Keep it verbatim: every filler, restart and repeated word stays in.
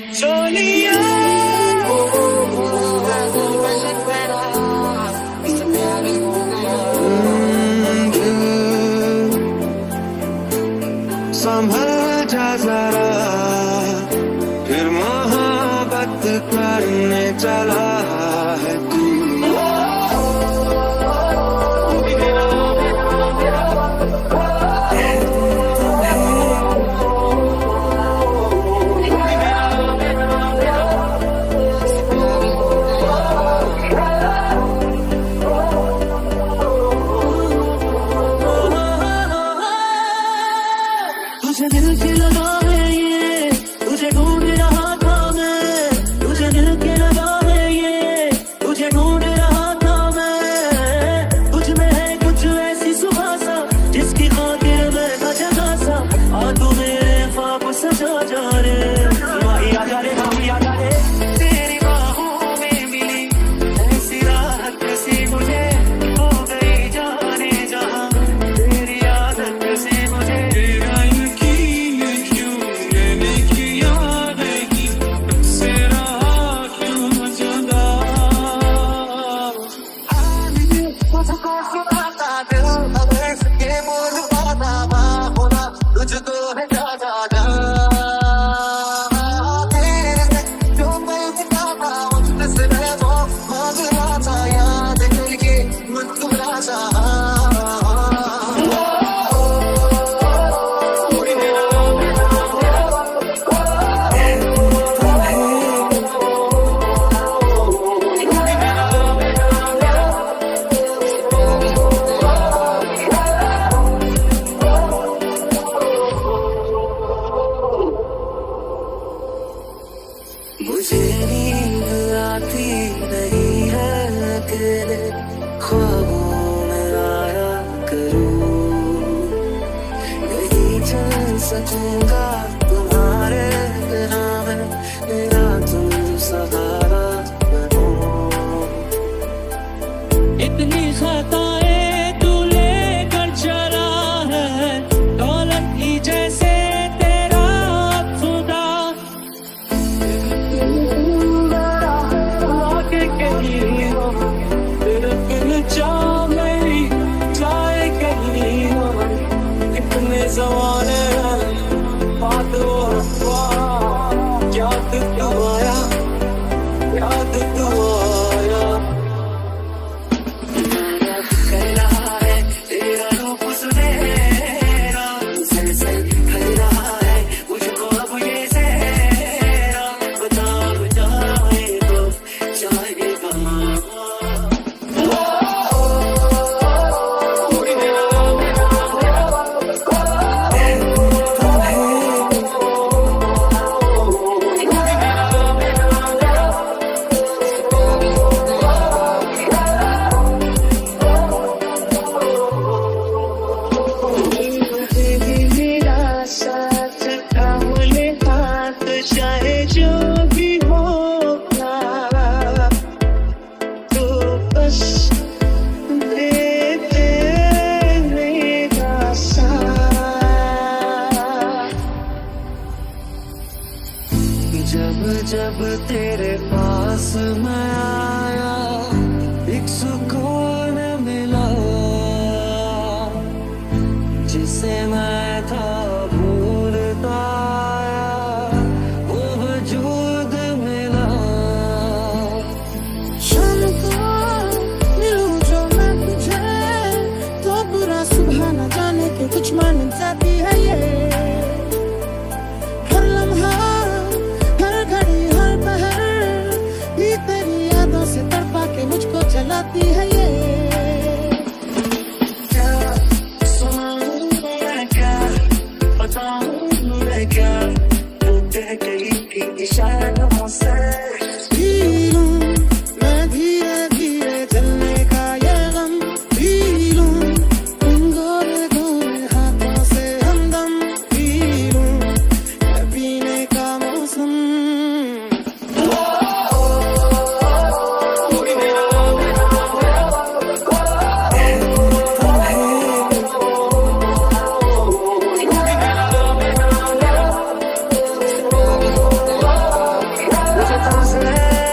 सोनिया संभल जा जरा, फिर मोहब्बत करने चला है तू। तुझे दिल की लगा है ये, तुझे ढूंढ रहा था मैं, तुझे दिल की लगा है ये, तुझे ढूंढ रहा था मैं। तुझ में है कुछ ऐसी सुबह सा, जिसकी खातिर मैं था जगा सा। आ तू मेरे ख्वाब सजा जा रे, माही आ जा रे, माही आ जा रे। तेरी बाहों में मिली ऐसी राहत सी मुझे, हो गई जाने जहां तेरी आदत से मुझे। तुझको है जा जा जा तेरे से जो मैं दिखाता उससे मैं वो मांग रहा था, याद करके मुस्कुरा सा। मुझे नींद आती नहीं है अकेले ख्वाबों में आया करूं, नहीं चल सकूंगा तुम्हारे बिना मैं, मेरा तुम सहारा बनो। इतनी खताएं तू लेकर चला है, दौलत की जैसे ज़माने बात हुआ, याद तू आया, याद तू आया। कह रहा है तेरा रूप सुनहरा, जैसे कह रहा है मुझको अब ये सहरा। बता जाए तो जाएगा चाहे जो भी हो तो बस दे दे मेरा साथ। जब जब तेरे पास मैं आया एक सुकून मिला, जिसे मैं था भूलता कुछ मान जाती है ये। हर लम्हा हर घड़ी हर पहर ये तेरी यादों से तड़पा के मुझको चलाती है ये। क्या सुनाऊं मैं, क्या बताऊं मैं, क्या टूटे गई की इशारों से मैं धीरे धीरे जलने का ये गम पी लूं। तुझे